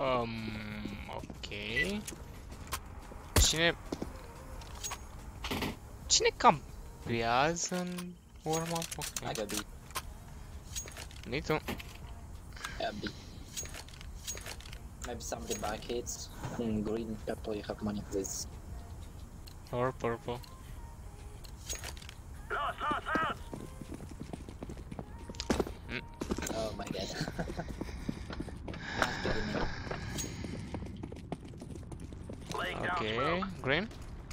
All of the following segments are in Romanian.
Ok. Cine campează în urma? Ok. I got B. Me too. Yeah, B. Maybe somebody barricades. Green, purple, you have money, please. Or purple. Oh my god. Ok, green.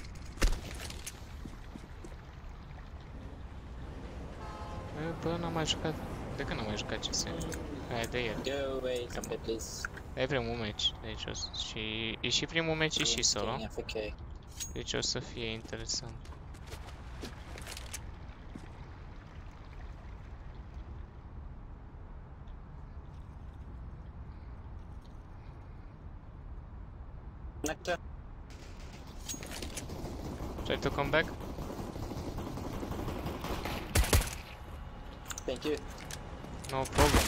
Bă, n-am mai jucat. De când n-am mai jucat CS? Aia de ieri. Go away, somebody please. E primul meci, deci o să... Și... E și primul meci și solo. FK. Deci o să fie interesant. Nectar. Try to come back. Thank you. No problem.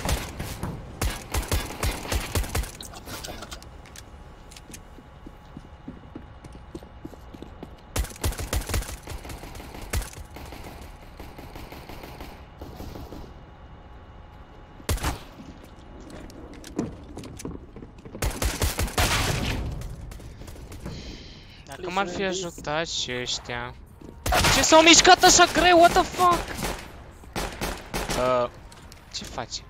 Dacă m-ar fi ajutat și ăștia. Ce s-au mișcat așa greu? What the fuck? Ce face?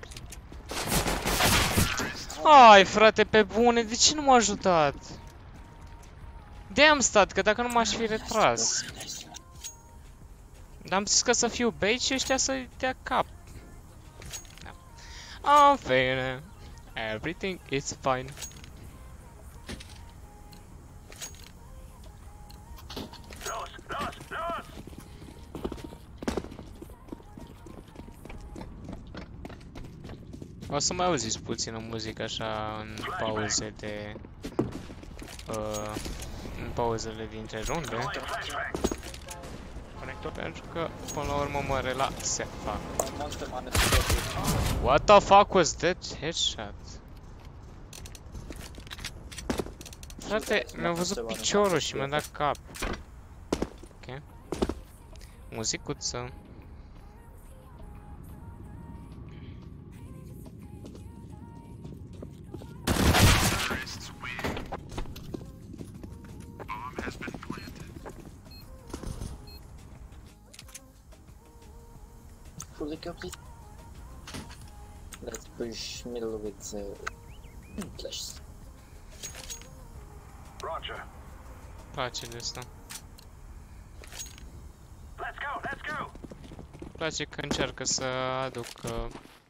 Hai frate, pe bune, de ce nu m-a ajutat? De-aia am stat, că dacă nu m-aș fi retras. Dar am zis că să fiu bait și ăștia să-i dea cap. Am fine. Everything is fine. O să mai auziți puțină muzică așa în pauze de... în pauzele dintre runde. Pentru că până la urmă mă relaxe. What the fuck was that headshot? Frate, mi-a văzut piciorul și mi-a dat cap. Ok. Muzicuță. Fully complete. Let's push middle with flashes. Roger. Place de asta. Let's go, let's go. Place că încearcă să aducă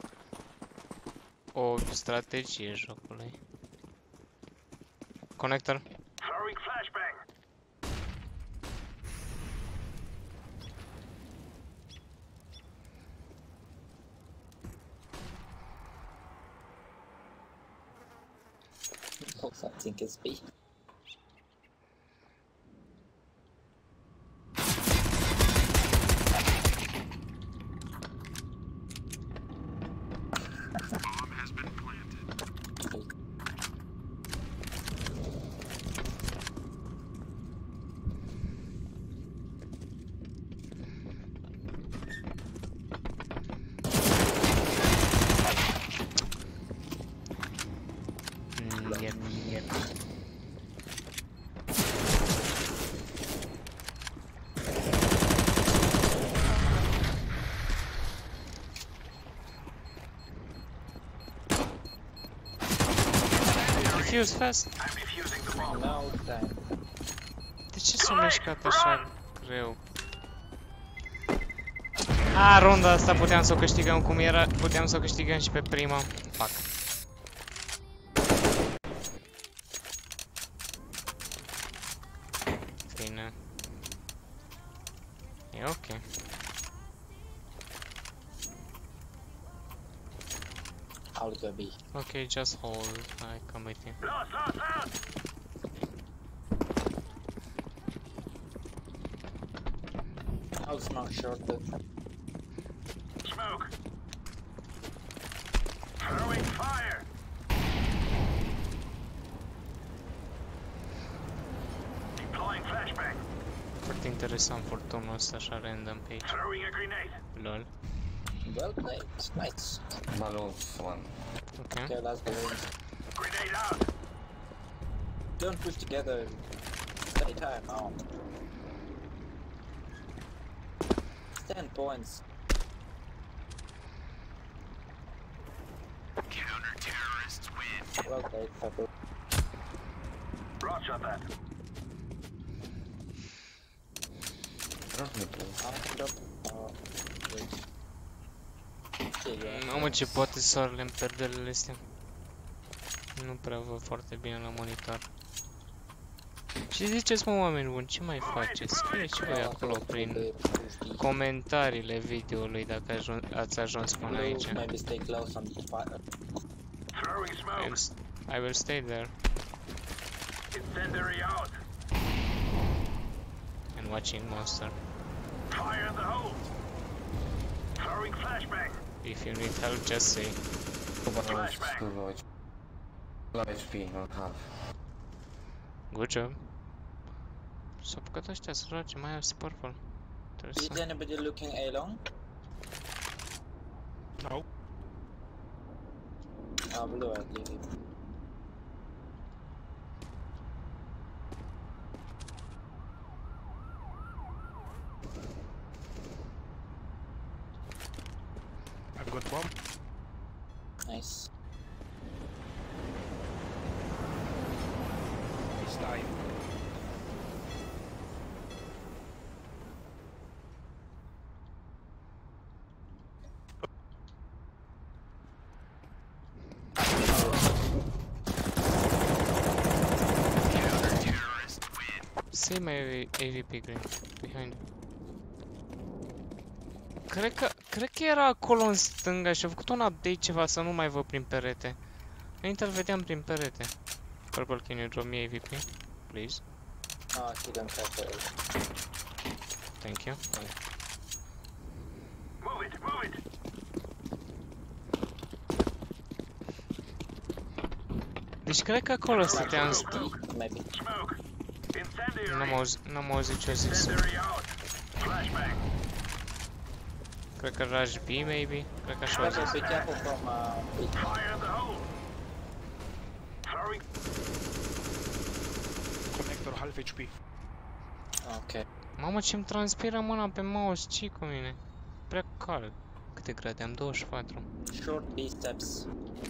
o strategie jocului. Connector. Throwing flashbang. I think it's B. Defuse fast. I'm defusing the bomb. No time. De ce s-a mișcat așa greu? A, runda asta puteam să o câștigăm cum era, puteam să o câștigăm și pe prima. Fuck. Bine. E ok. I'll go B. Ok, just hold. I come with you. Lost. I'll smoke short. Smoke. Throwing fire. interesant furtunul ăsta așa random pe aici. Throwing a grenade. Lol. Well played. Nice. Balloons one. Ok. Okay, last balloon. Grenade out. Don't push together. Stay time now. 10 points. Counter-terrorists win. Well played, Pepper. Roger that. Drop me please. Drop. Wait. Mamă, ce poate soarele în perdelele astea. Nu prea văd foarte bine la monitor. Și ziceți, mă, oameni buni, ce mai faceți? Scrieți și voi acolo prin comentariile videoului dacă ați ajuns până aici. Maybe stay close on the fire. Throwing smoke. I will stay there Incendiary out. and watching monster. Fire in the hole. Throwing flashbang. If you need help, just say. Two balloons, two low HP. Low HP, not half. Good job. S-au apucat ăștia săraci, mai au purple. Is Interesant. anybody looking A long? No. Blue, I believe. I've got bomb. Nice. He's dying. See my AVP green behind. Cred că era acolo în stânga și a făcut un update ceva să nu mai văd prin perete. Înainte îl vedeam prin perete. Purple, can you drop me AVP? Please. Oh, he don't have it. Thank you. Move it, move it. Deci cred că acolo stăteam. Maybe. Smoke. Incendiary. N-am auzit ce a zis. Incendiary out. Flashbang. Cred că rush B, maybe? Cred că așa a Pepper, zis. be careful from B. Fire in the hole. Throwing. Connector half HP. Okay. Mamă, ce-mi transpiră mâna pe mouse, ce cu mine? Prea cald. Câte grade am? 24. Short B steps.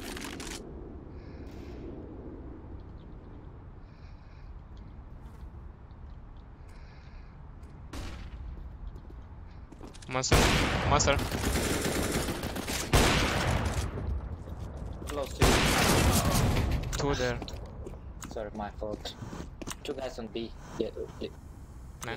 Monster. Monster. Close to you. Two there. Sorry, my fault. Two guys on B. Yeah, Man.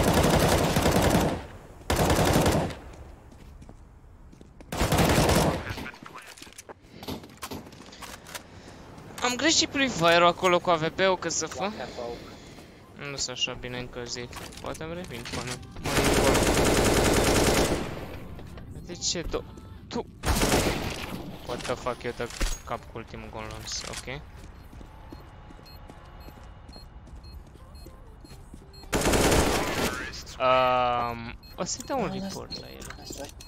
Am greșit pre-fire-ul acolo cu AVP-ul că să fă. One half oak. Nu sunt așa bine încălzit. Poate îmi revin până de ce tu? What the fuck, eu dă cap cu ultimul gol lans, ok? O să-i dau un report la el. Nice, right?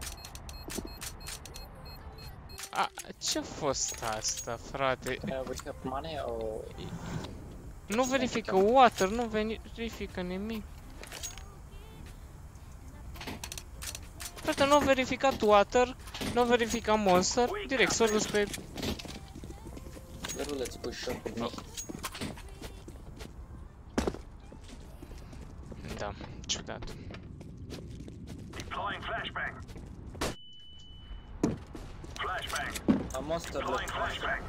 Ce-a fost asta, frate? We have money or... Nu verifică water, nu verifică nimic. Frate, nu a verificat water, nu a verificat monster, direct s-a dus pe... Let's push short with me. Da, ciudat. Deploying flashbang. Flashbang. A monster Deploying left. flashbang.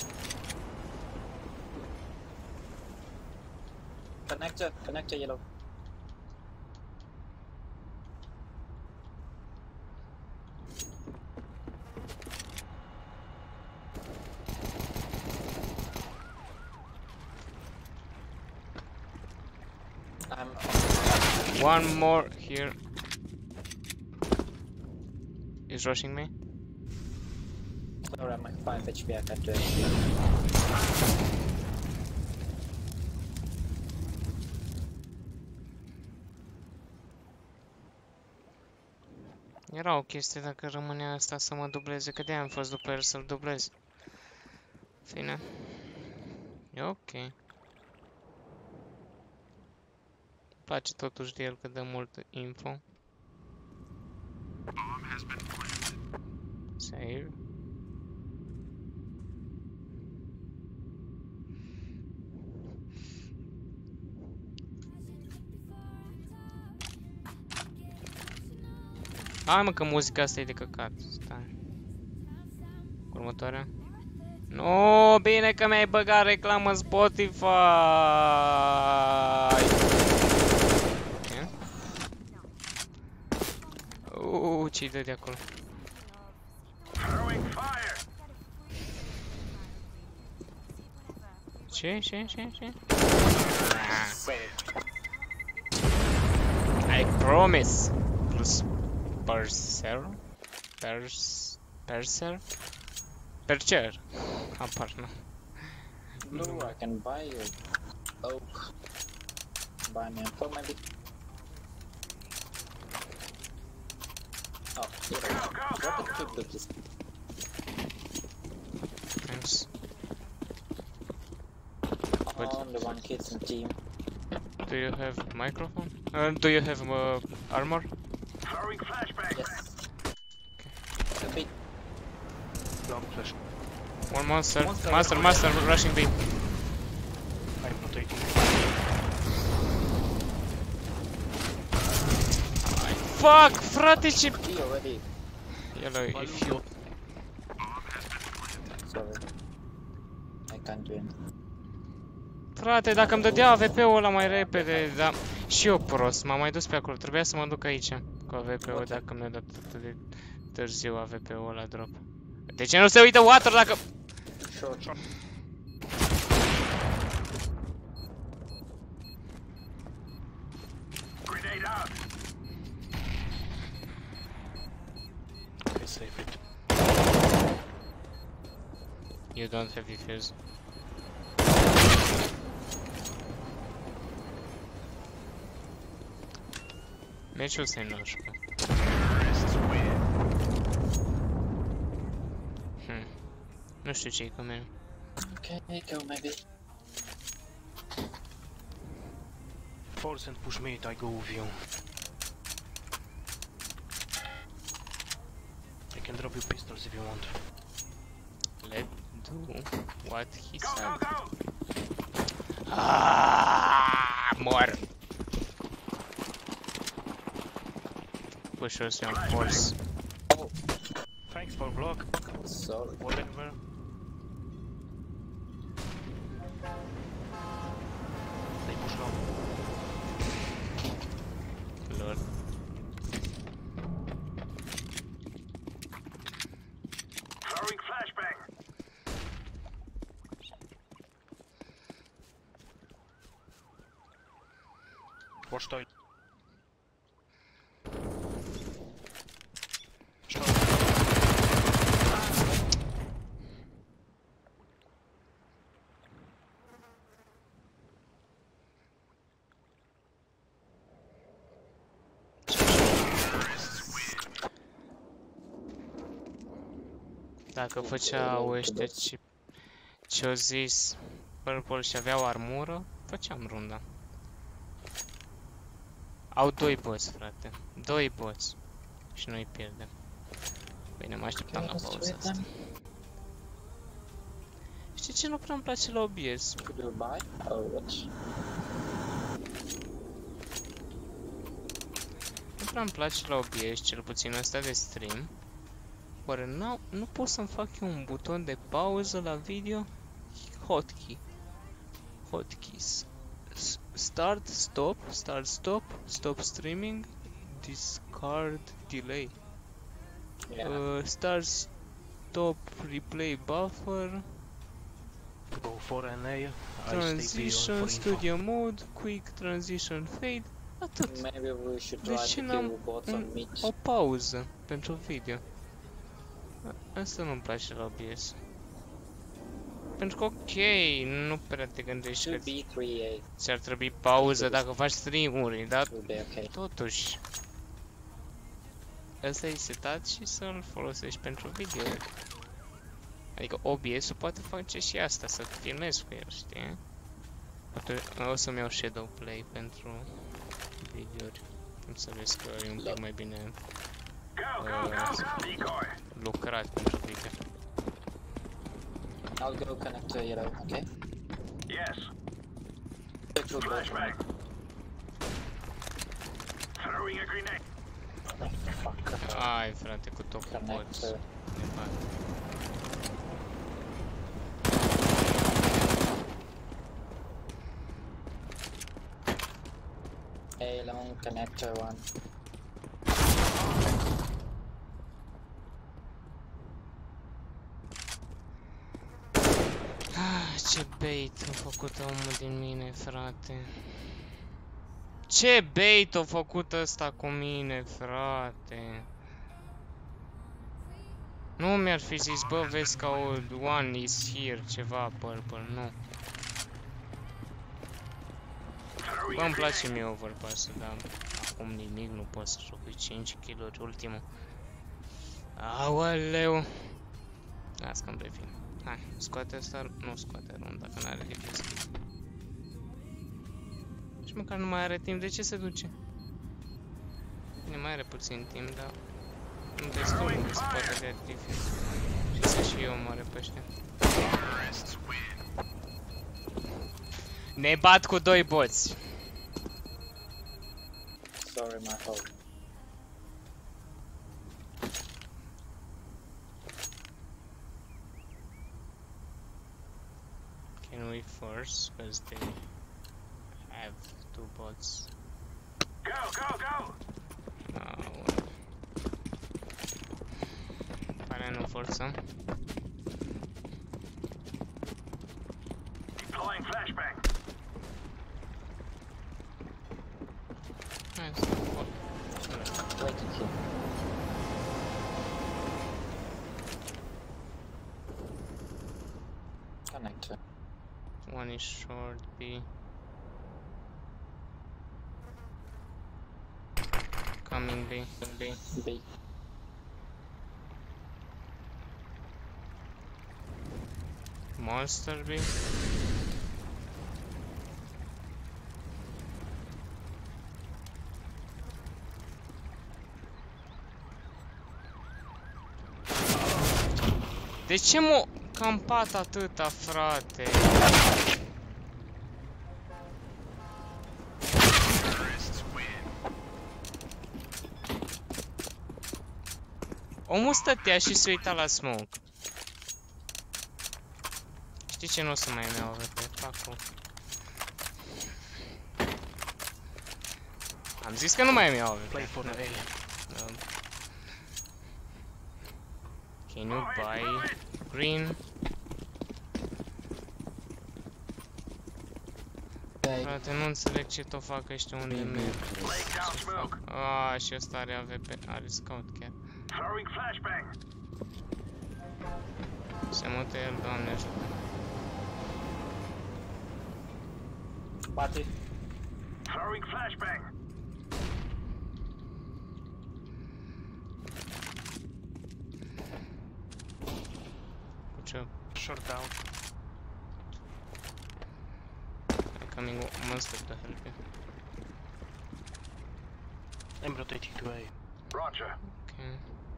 Connector yellow. I'm One more here. Is rushing me? sorry, I'm at 5 HP, I can't do anything. Era o chestie dacă rămânea asta să mă dubleze, că de-aia am fost după el să-l dublez. Fine. E ok. Îmi place totuși de el că dă mult info. Save. Hai mă că muzica asta e de căcat. Stai. Următoarea. Nu, bine că mi-ai băgat reclamă în Spotify. Ce-i dă de acolo? Throwing fire. Ce? I promise. Plus Percer. Apar, nu. Blue, I can buy you. Oak. Buy me a phone, maybe. Oh, here we go. Drop it quick, Blue, please. Thanks. Only one kid's in team. Do you have microphone? Do you have armor? Throwing flashbang. Yes. A bit. Long flash. One monster. Master rushing B. I'm rotating. Fuck, frate, ce... He already. Yellow, if you... Sorry. I can't do anything. Frate, dacă îmi dădea AVP-ul ăla mai repede, dar... Și eu prost, m-am mai dus pe acolo, trebuia să mă duc aici cu AVP-ul dacă mi-a dat atât de târziu AVP-ul ăla drop. De ce nu se uită water dacă... Short. Grenade out. Okay, save it. You don't have defuse. Meciul se nașpa. Nu știu ce-i cu mine. Okay, go maybe. Force and push mate, I go with you. I can drop you pistols if you want. Let's do what he Go, said. go, go. Mor. Push us on force. Thanks for block. Sorry. Whatever. They push long. Lord. Throwing flashbang. Watch toilet. Dacă făceau ăștia ce-o zis Purple și aveau armură, făceam runda. Au 2 boți, frate. 2 boți. Și noi pierdem. Bine, mă așteptam la pauza asta. Știi ce nu prea îmi place la OBS? Could you buy? Oh, what? Nu prea îmi place la OBS, cel puțin ăsta de stream. Oare nu pot să-mi fac eu un buton de pauză la video? Hotkey. Hotkeys. Start, stop, stop streaming, discard, delay. Yeah. Start, stop, replay buffer, Go for an A. I stay B transition, for info. studio mode, quick transition fade. Atât. Maybe we should De try ce to n-am kill bots on mid. o pauză pentru video? Asta nu-mi place la OBS. Pentru că ok, nu prea te gândești că 2B3A ți-ar trebui pauză dacă faci stream-uri, dar will be okay. totuși ăsta e setat și să-l folosești pentru video. Adică OBS-ul poate face și asta, să filmezi cu el, știi? O să-mi iau Shadowplay pentru videouri. Cum să vezi că e un pic mai bine lucrat pentru video. I'll go connect to yellow, okay? Yes. Flashbang. Throwing a grenade. Fuck. Ai, frate, cu tot cu bots. Connect. Ne bat. Hey, long connector one. Ce bait a făcut omul din mine, frate. Ce bait a făcut ăsta cu mine, frate. Nu mi-ar fi zis, bă, vezi că one is here, ceva purple, nu. Bă, îmi place mie overpass-ul, dar acum nimic, nu pot să joc cu 5 kill-uri, ultimul. Aoleu. Las că-mi revin. Hai, scoate asta, nu scoate rund, dacă n-are defensiv. Și măcar nu mai are timp, de ce se duce? Bine, mai are puțin timp, dar nu destul cum se poate de defensiv. Și să și eu moare pe ăștia. Ne bat cu 2 boți. Sorry, my fault. Can we force? Because they have 2 bots. Go, go, go! Oh. Pare nu forțăm. Deploying flashbang. Hai să fac. Waiting here. Connector. One is short, B. Coming B. B. Monster B. De ce m-o campat atâta, frate? Omul stătea și se uita la smoke. Știi ce, nu o să mai iau AWP, fac-o. Am zis că nu mai iau AWP. Play for the A. Can you buy green? Frate, nu înțeleg ce tot fac ăștia unde merg. Laying down smoke. Ah, și ăsta are AWP, are scout chiar. Throwing flashbang. Se mută el, Doamne ajută. Battery. Throwing flashbang. Cu ce? Short down. I'm coming monster to help you. I'm rotating to A. Roger. Okay.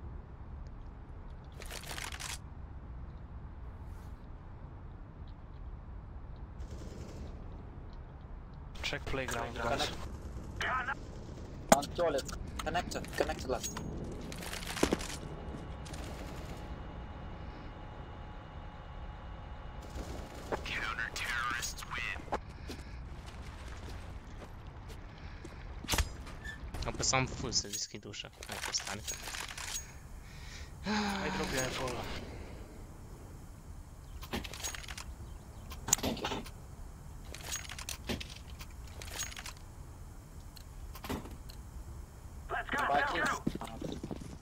Check playground, guys. Connect. Gun. On toilet. Connector. Connector left. Counter-terrorists win. Apăsam full să deschid ușa. Hai că stane. I drop you and fall. Thank you. Let's go, Bye, let's kids. go.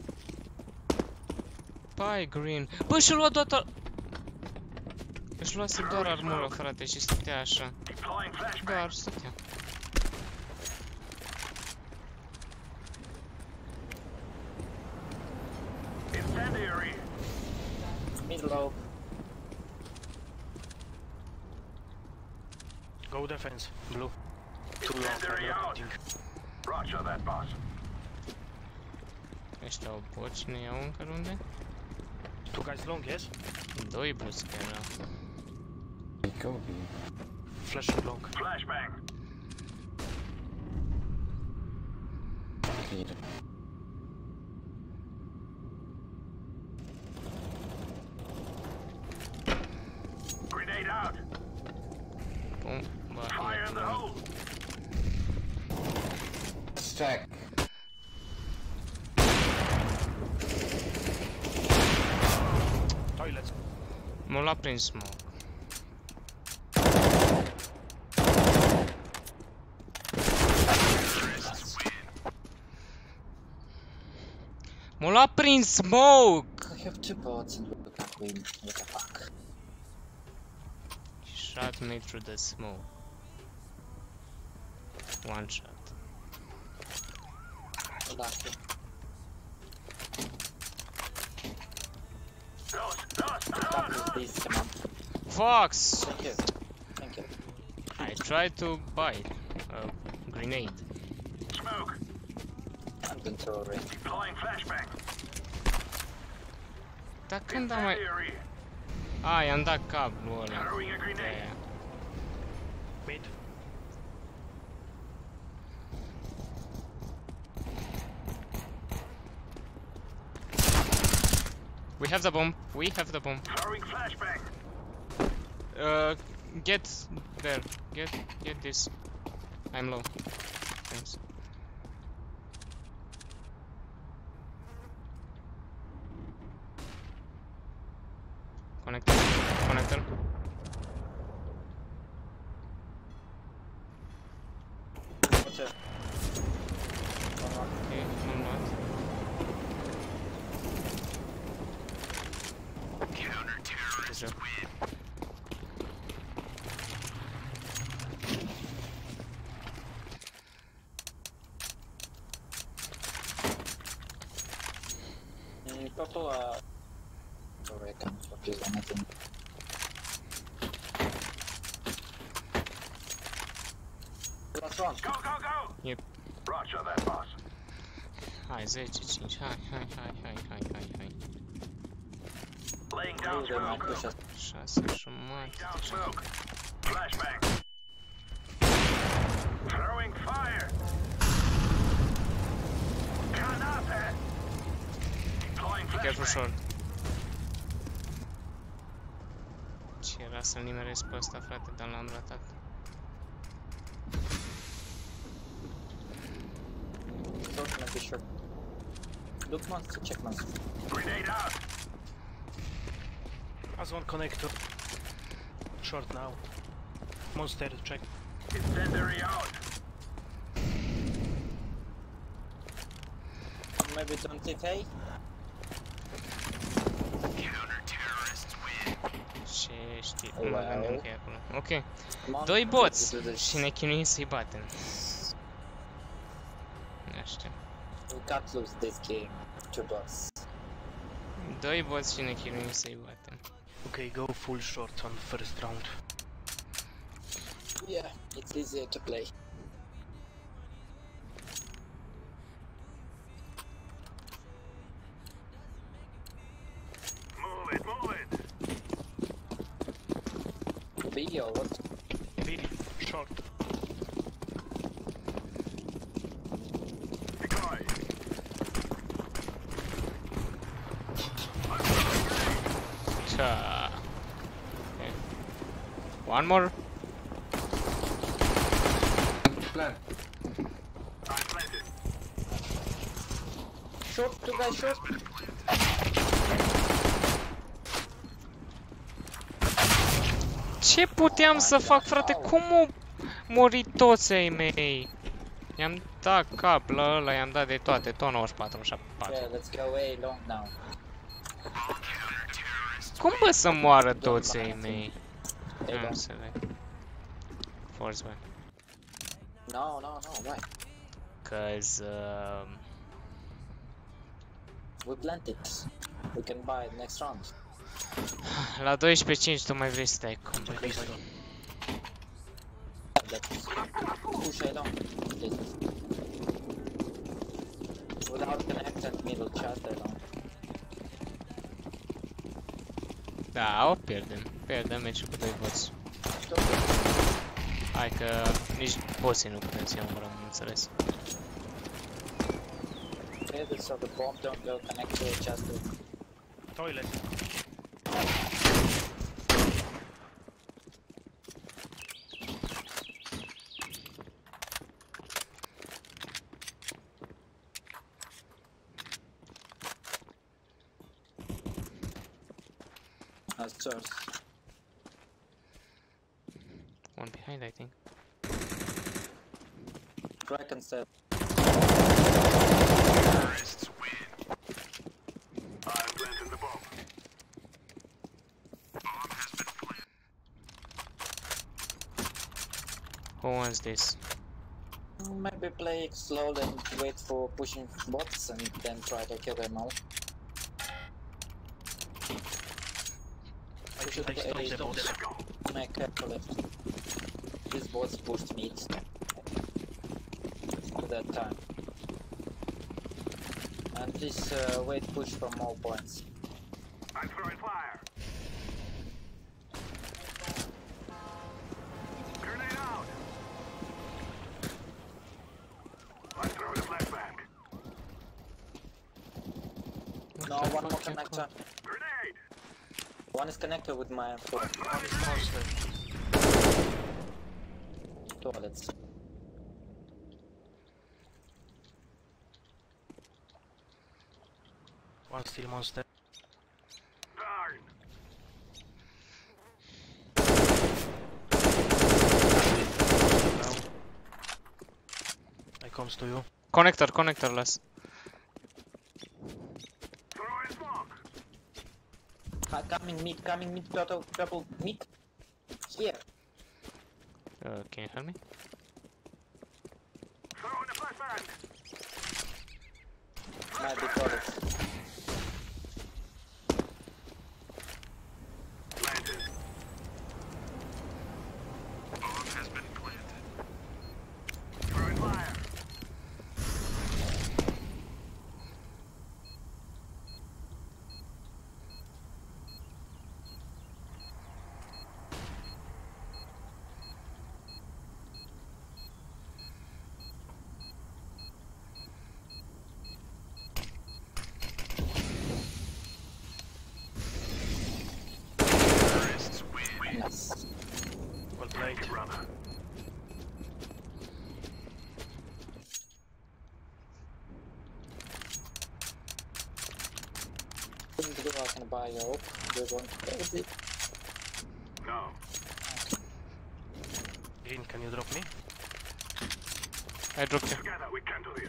Bye, green. Bă, și-a luat toată... Își luase doar armură, frate, și stătea așa. Deploying flashbang. Doar stătea. low. Go defense, blue. Too long, Incendiary I'm out. repeating. Roger that, boss. Ăștia au boci, ne iau încă runde? 2 guys long, yes? 2 plus chiar erau. Go B. Flashing long. Flashbang. Clear. Grenade out. Bun, bă, Fire in the hole. Stack. Toilets. m-a luat prin smoke. M-a luat prin smoke! We have 2 bots and we can't win. What the fuck? He shot me through the smoke. One shot. Lucky. That is this, come on. Fox! Thank you. Thank you. I tried to buy a grenade. Smoke. I'm going to already. Deploying flashbang. Dar când am mai... Incendiary. A, i-am dat cablul ăla. Throwing a grenade. De-aia. Mid. We have the bomb. We have the bomb. Throwing flashbang. Get there. Get this. I'm low. Thanks. Connector. Connector. What's up? Okay, I'm not. Counter-terrorist win. Purple, sorry, I can't focus on anything. Last one. Go, go, go. Yep. Roger that, boss. Hai, 10, 5. Hai. Laying down Oh, they might smoke. push us. 6 Laying jumătate. down smoke. Flashbang. Throwing fire. Granate. Deploying Careful flashbang. short. Ce era să-l nimeresc pe ăsta, frate, dar l-am ratat. Short, maybe short. Look monster, check monster. Grenade out. As one connector. Short now. Monster, check. Incendiary out. Maybe 20k? Ce știi? Oh, Nu wow. gândeam că e acolo. Ok. Come on, 2 boți! let's do this. Și ne chinuim să-i batem. Nu știu. We can't lose this game. 2 bots. 2 boți și ne chinuim să-i batem. Okay, go full short on first round. Yeah, it's easier to play. Move it, move it. B or what? B, short. Decoy. Cha. Okay. One more. Plan. I planted. Short, 2 guys short. Ce puteam să fac, frate? Cum au murit toți ai mei? I-am dat cap la ăla, i-am dat de toate, tot 94, 74. Yeah, let's go away long now. Cum bă să moară toți ai mei? They Am don't. înțeleg. Force, bă. No, why? Cause, We planted. We can buy next round. La 12-5 tu mai vrei să stai complet. Push it on. Without connect and middle chat alone. Da, o pierdem. Pierdem meciul cu 2 boți. Hai că nici boții nu putem să-i omorăm, am înțeles. Okay, so the bomb don't go connect to the chat. Toilet. Stairs. One behind, I think. Crack and set. Terrorists win. I've planted the bomb. Bomb has been planted. Who wants this? Maybe play it slowly and wait for pushing bots and then try to kill them all. I should stop the boss. Make carefully. These bots pushed meat at that time. And please wait push from all points. I'm throwing fire. Grenade out. I'm throwing a flashbang. No, one more connector. Grenade. One is connected with my M4. One is monster. Toilets. One still monster. Darn. Now. I comes to you. Connector, last. Throwing smoke. Coming mid, purple mid. Here. Can you help me? Throwing a flashbang. Might be toilets. Planted. Bomb has been planted. Throwing fire. Terrorists win. Yes. Well played. Thank you, brother. Couldn't go, I can buy your hope. You're going crazy. No. Green, can you drop me? I dropped you. Together we can do this.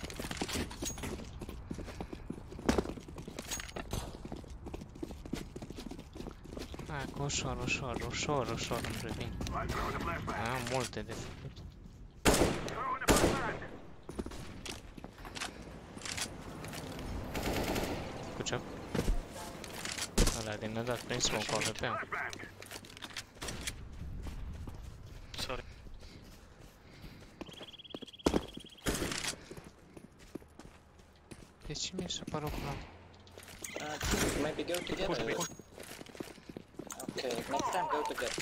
Hai, cu ușor îmi revin. I'm throwing a flashbang. Am multe de făcut. Throwing a flashbang. Cu ce? Ăla din a dat prin smoke all pe am. Flashbang. Sorry. De ce mi-e super oculat? Maybe go together. Push me. Okay, next time go together.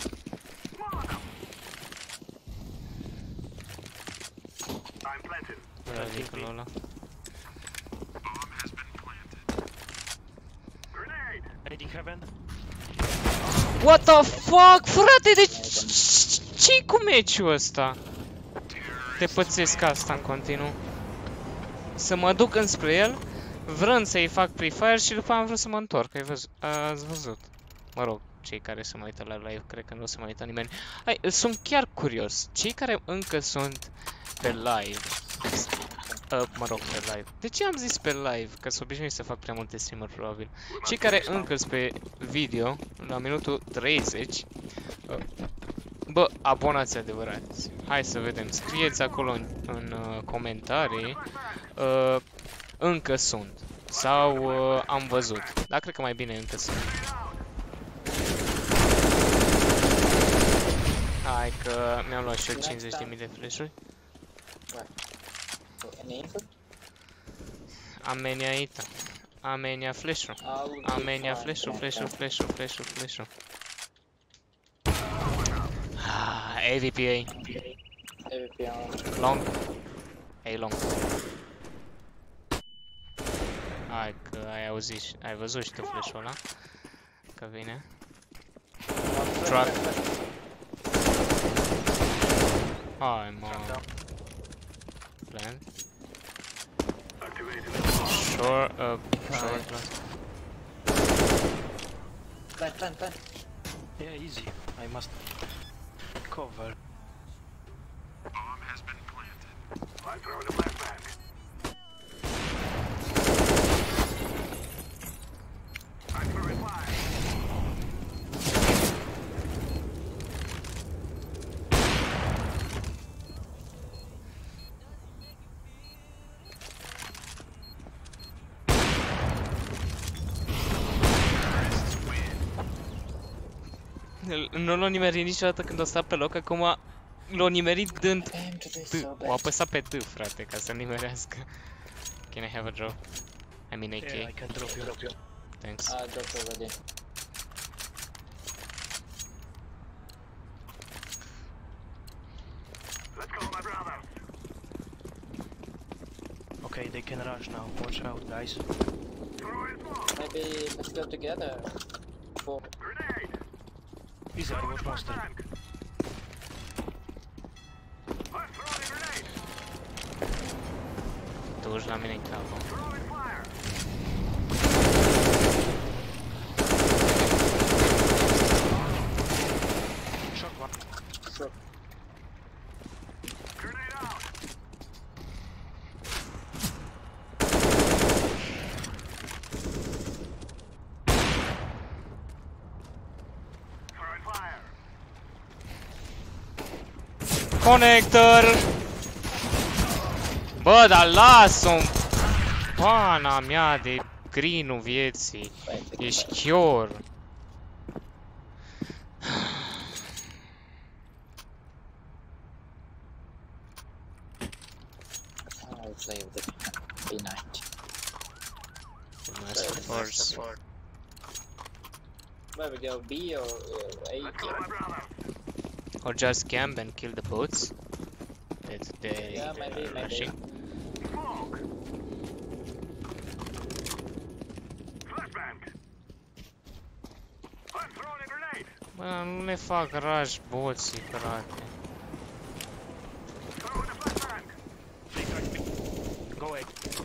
I'm planted. Ăla dincolo ăla. Bomb has been planted. Grenade. Anything heaven? What the fuck, frate, de ce-i cu meciul ăsta? Te pățesc asta în continuu. Să mă duc înspre el, vrând să-i fac pre-fire și după am vrut să mă întorc, ați văzut. Mă rog, cei care se mai uită la live, cred că nu se mai uită nimeni. Hai, sunt chiar curios, cei care încă sunt pe live, mă rog, pe live. De ce am zis pe live? Că sunt obișnuit să fac prea multe streameri, probabil. Cei care încă sunt pe video, la minutul 30, bă, abonați adevărați. Hai să vedem, scrieți acolo în comentarii, încă sunt. Sau am văzut. Dar cred că mai bine încă sunt. Hai că mi-am luat și eu 50.000 de flash-uri. Any info? Amenia ita. Amenia flash-ul. Amenia flash-ul, flash-ul, flash-ul, flash-ul, flash-ul. AVPA. Long. A long. Hai că ai auzit, ai văzut și tu flash-ul ăla. Că vine. Truck. Hai mă. Plant. Short, short. Plant. Yeah, easy. I must cover. Bomb has been planted. I'm throwing a flashbang. I'm throwing fire. Nu l-a nimerit niciodată când o sta pe loc, acum l-a nimerit dând T. O apăsat pe T, frate, ca să nimerească. Can I have a drop? I mean AK. Yeah, I can drop you. Thanks. I dropped already. Let's go, my brother. Okay, they can rush now. Watch out, guys. Throwing smoke. Maybe let's go together. For Grenade. Easy, I Throwing watch monster. flashbang. I'm throwing a grenade. Tu uși la mine în cap. Throwing fire. Shot one. sure. Grenade out. Throwing fire. Conector! Bă, dar lasă-o! Pana mea de green-ul vieții. Ești chior. I'll play with the B90. Master Force. Where we go, B or A? Let's go, my brother. Or just camp and kill the boats. That they Yeah, maybe. rushing. Smoke. Flashbang. I'm throwing a grenade. Bă, nu le fac rush boții, frate. Throwing a flashbang. Go away.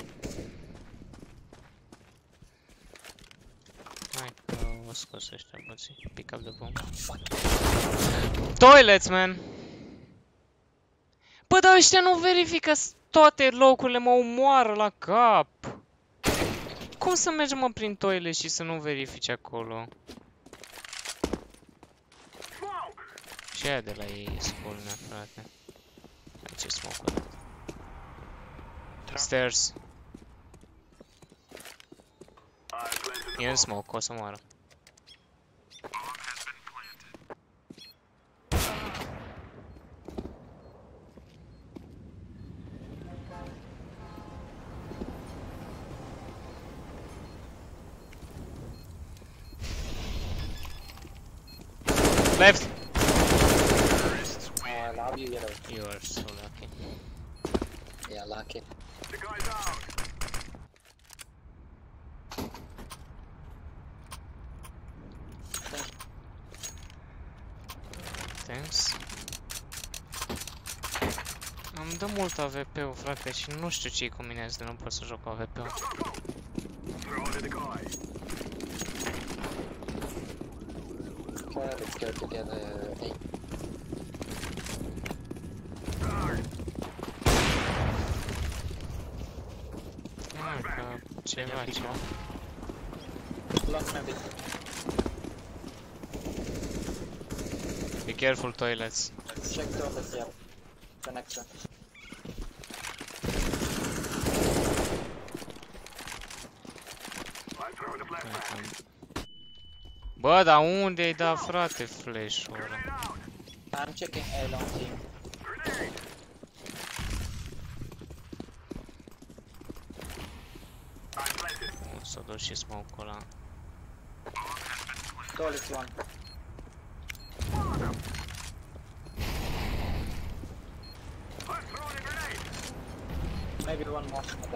Hai că o scos ăștia boții. Pick up the bomb. Toilets, man! Bă, dar ăștia nu verifică toate locurile, mă omoară la cap! Cum să mergem, mă, prin toilet și să nu verifici acolo? Smoke. Și aia de la ei spulnea, frate. Hai, ce smoke-uri. Stairs. I planted the E în smoke, o să moară. Left! I love you, yellow. You are so lucky. Yeah, lucky. The guy's out. Thanks. Îmi dă mult AVP-ul, frate, și nu știu ce-i cu mine azi de nu pot să joc cu AVP-ul. Throw it in the guy. Okay, let's go together. A. Că ceva. Lock maybe. Be careful, toilets. Check toilets, yeah. Connection. I'm throwing a flashbang. Bă, dar unde ai dat, frate, flash-ul ăla? Grenade out. I'm checking A long team. Grenade! I'm planted. O să duc și smoke-ul ăla. Toilet one. I'm throwing a grenade! Maybe one more. Then.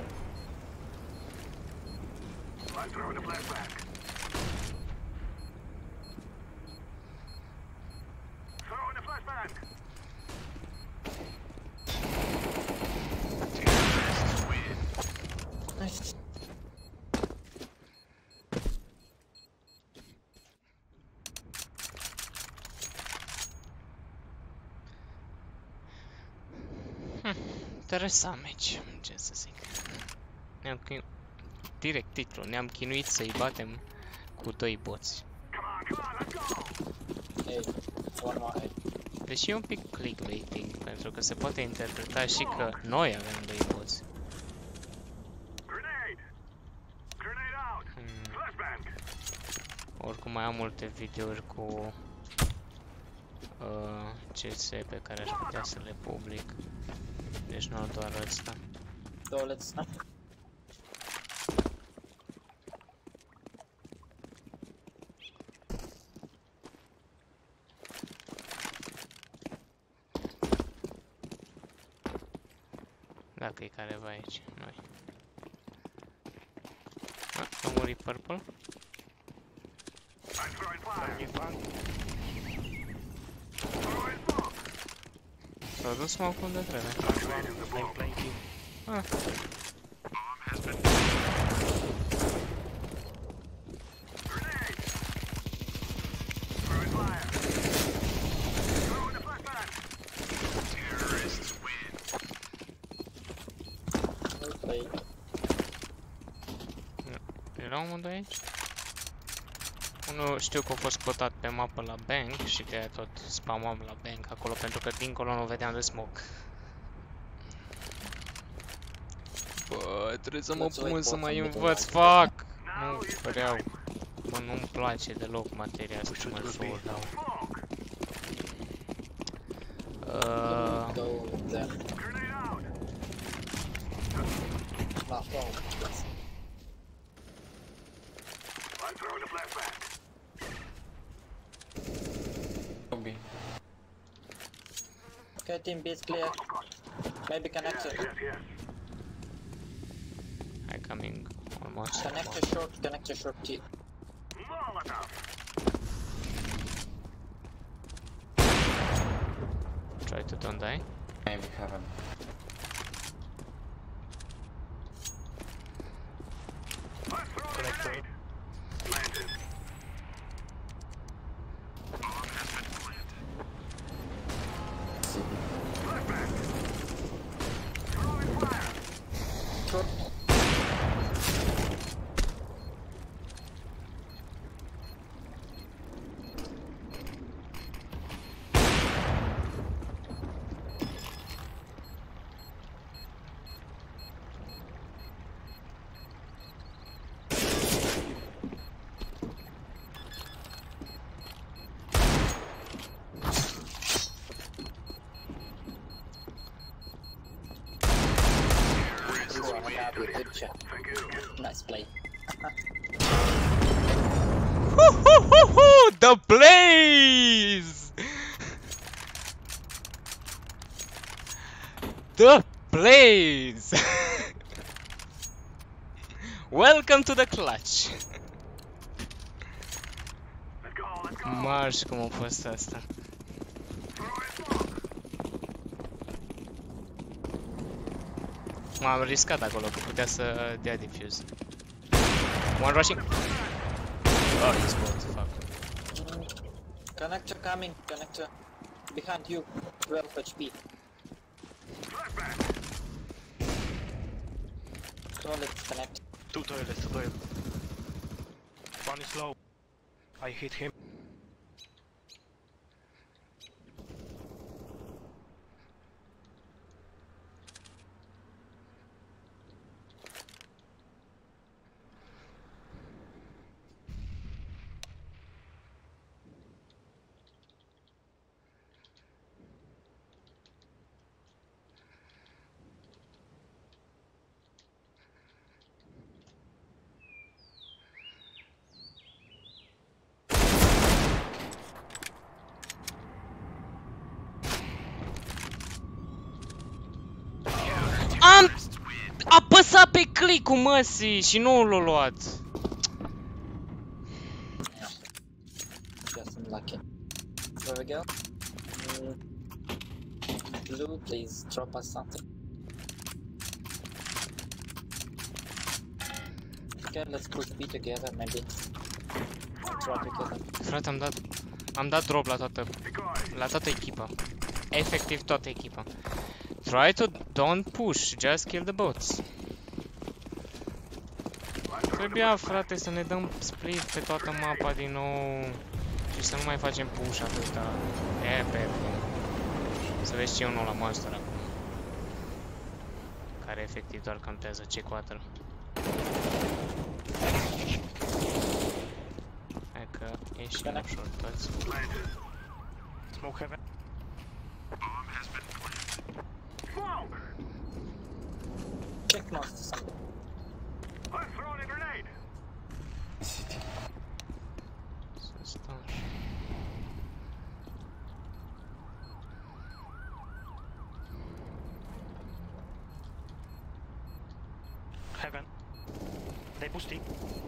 I'm throwing a flashback. Throwing a flashback! Nice. Interesant meci, ce să zic. Direct titlu, ne-am chinuit să-i batem cu 2 boți. Come on, let's go! A. One more A. Deși e un pic clickbaiting, pentru că se poate interpreta și că noi avem 2 boți. Grenade! Grenade out! Flashbang! Oricum mai am multe videouri cu CS pe care aș putea să le public. Deci nu doar ăsta. Toilets. Dacă e careva aici, noi. A murit Purple? I'm throwing fire! You found? Throwing smoke! S-a dus smoke unde trebuie. I'm playing team. Ah, Grenade! Throwing fire! Throwing a flashbang! Terrorists win! Well played. era unul aici? Unul știu că a fost spotat pe mapă la bank și de-aia tot spamam la bank acolo pentru că dincolo nu vedeam de smoke. Bă, trebuie să mă pun să mai învăț, fuck! Nu vreau. Bă, nu-mi place deloc materia asta, mă jur. Go there. Grenade out! Last one. Yes. I'm throwing a flashbang! Lobby. Okay, team B is clear. Maybe connector. Yes, yes. Hai coming almost. Connector short T. Molotov! Try to don't die. Maybe heaven. I'm throwing a grenade! Planted. Flashbang! Throwing fire! Short. Good shot. Thank you. Nice play. The blaze! The blaze! Welcome to the clutch! Let's go, let's go! Marș cum a fost asta. Throwing smoke! M-am riscat acolo că putea să dea defuse. One rushing. Oh, he's bot, fuck. Connector coming. Connector. Behind you. 12 HP. Flashbang! Toilet connect. Two toilets. One is low. I hit him. pe click-ul măsii și nu l-a luat. Just unlucky. Where we go? Blue, please drop us something. Okay, let's push B together, maybe. And drop together. Frate, am dat drop la toată echipa. Efectiv toată echipa. Try to don't push, just kill the boats. Trebuia, frate, să ne dăm split pe toată mapa din nou și să nu mai facem push atâta. E, pe să vezi ce e unul la monster acum. Care efectiv doar cantează C4. Hai că ieșim ușor toți. Smoke heaven. Check most something. I'm throwing a grenade. City. Să stăm așa. Heaven. They boosting.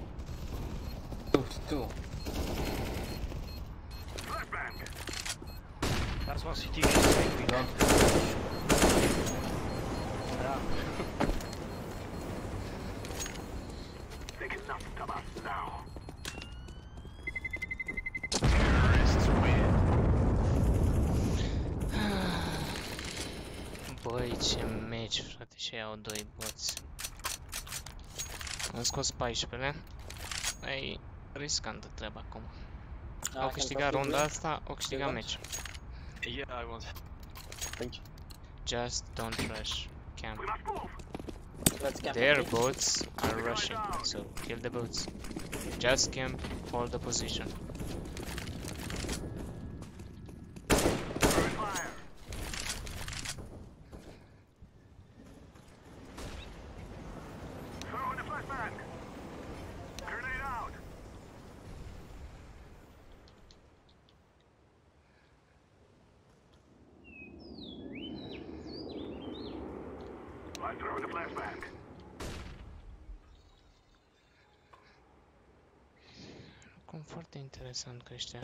Two. Flashbang. That's one city. Don't. Yeah. They can nothing to us now. Băi, ce meci, frate, și au doi boți. Am scos 14-le. E riscantă treaba acum. Au câștigat runda asta, au câștigat meci. Yeah, I want. Thank you. Just don't rush. Camp. We must move. Let's camp. Their boats are rushing, so kill the boats. Just camp, hold the position. Throwing fire. Throwing a flashbang. Grenade out. I'm throwing a flashbang. Cum foarte interesant că ăștia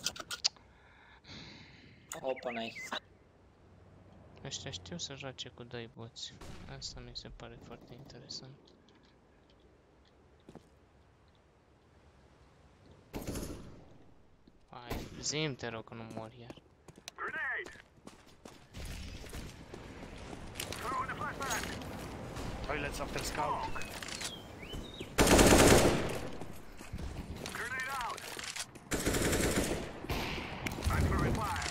Open A. știu să joace cu doi boți. Asta mi se pare foarte interesant. Hai, zi-mi, te rog, că nu mor iar. Grenade. Throwing a flashbang. Toilets after scout. Grenade out. I'm throwing fire.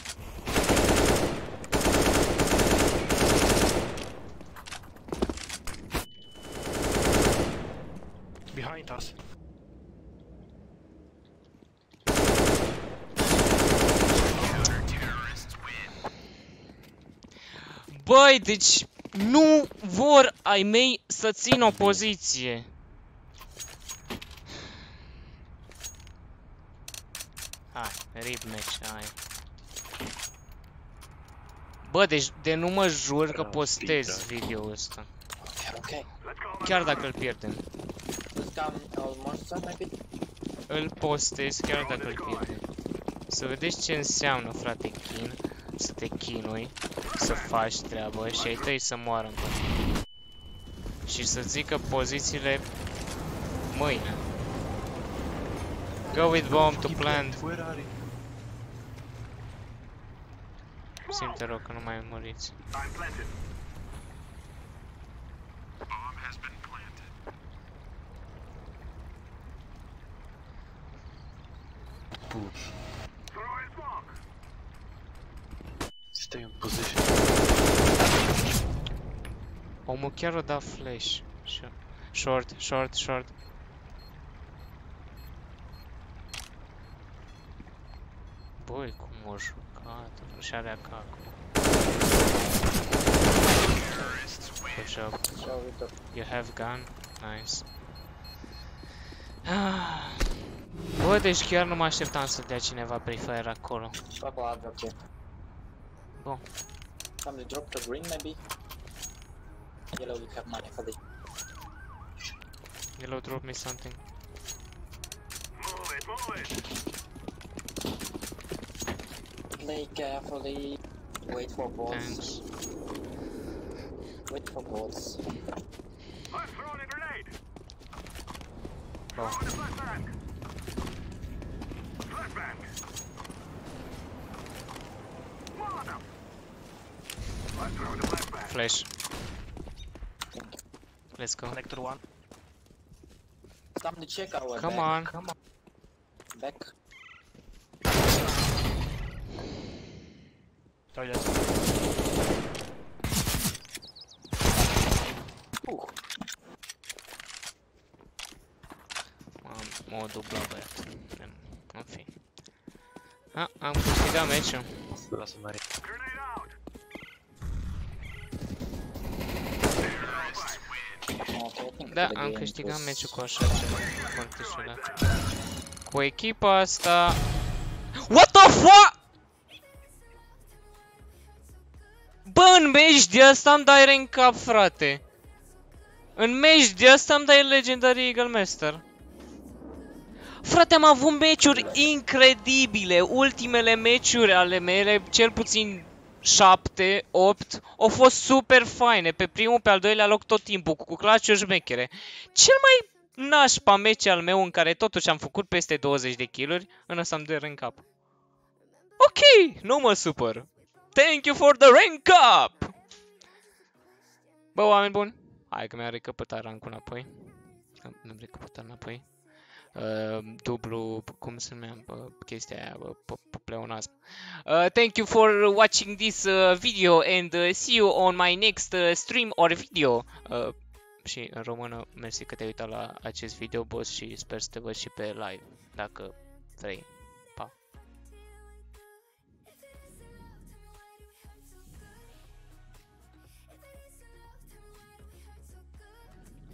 Behind us. Băi, deci nu vor ai mei să țin o poziție. Hai, rip match, hai. Bă, deci de nu mă jur că postez video-ul ăsta. Okay. Chiar dacă îl pierdem. Let's come all monster, maybe. Îl postez chiar dacă îl pierdem. Să vedeți ce înseamnă, frate, chin. Să te chinui, să faci treabă și ai tăi să moară în continuare. Și să zică pozițiile mâine. Go with bomb to plant. Where are you? Simte rău că nu mai muriți. I'm planted. Bomb has been planted. Push. Throwing smoke. Stay in position. Omul chiar o da flash. Short. Băi, cum o jucat. Și are AK acum. Good job. Show it up. You have gun? Nice. Bă, deci chiar nu mă așteptam să dea cineva Pre-Fire acolo. Couple advocate. Bun. Somebody drop the green, maybe. Yellow, we have money for this. Yellow, drop me something. Move it, move it. Play carefully. Wait for bots. Thanks. Wait for bots. I'm throwing a grenade. Oh. Throwing a flashbang. Flashbang. Molotov. I'm throwing a flashbang. Flash. Let's go. Connector 1. Time to check our Come back. on. Come on. Back. Toilet. Am o dublă băiat. În fi. Am câștigat meciul. Lasă Mari. Grenade out. Okay, I think Da, the am game câștigat was- meciul cu așa ceva foarte ciudat. Cu echipa asta... What the fuck? Bă, în meci de asta îmi dai rank up, frate. În meci de asta îmi dai Legendary Eagle Master. Frate, am avut meciuri incredibile. Ultimele meciuri ale mele, cel puțin 7, 8, au fost super faine. Pe primul, pe al doilea loc tot timpul, cu clutch-uri șmechere. Cel mai nașpa meci al meu în care totuși am făcut peste 20 de kill-uri, în ăsta îmi dă rank up. Ok, nu mă supăr. Thank you for the rank up! Bă, oameni buni, hai că mi-am recăpătat rankul înapoi. Mi-am recăpătat înapoi. Dublu, cum se numea chestia aia, pleonasm. Thank you for watching this video and see you on my next stream or video. Și în română, mersi că te-ai uitat la acest video, boss, și sper să te văd și pe live, dacă vrei.